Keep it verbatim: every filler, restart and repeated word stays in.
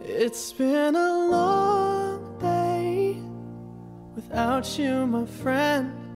It's been a long day without you, my friend.